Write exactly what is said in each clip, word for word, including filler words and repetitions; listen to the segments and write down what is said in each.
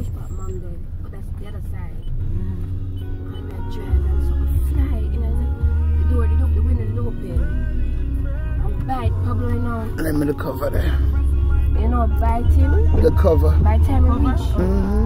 push back Monday, but that's the other side. Mm-hmm. And I drive and something fly, you know, the door, the, door, the window is open. And bite probably now. Let me the cover there. You know, biting. The cover. By the time we reach. Mm-hmm.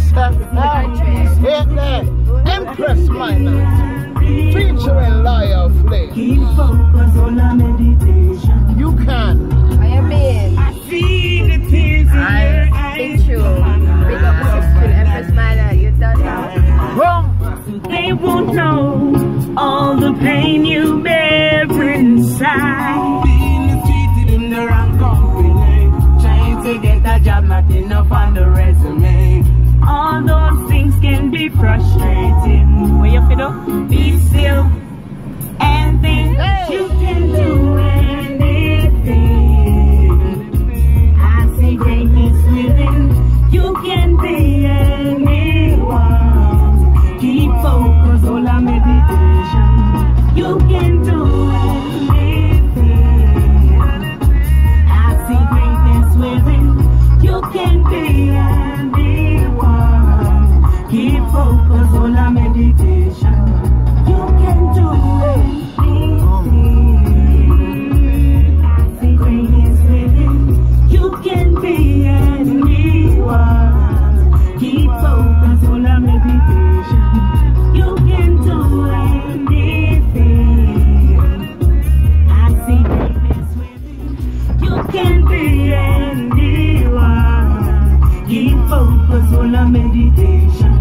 Empress Minott, featuring live a meditation. You can do anything. As the brain is living, you can be anyone. Keep focus on a meditation. You can do anything. As the brain is living, you can be anyone. Keep focus on a meditation.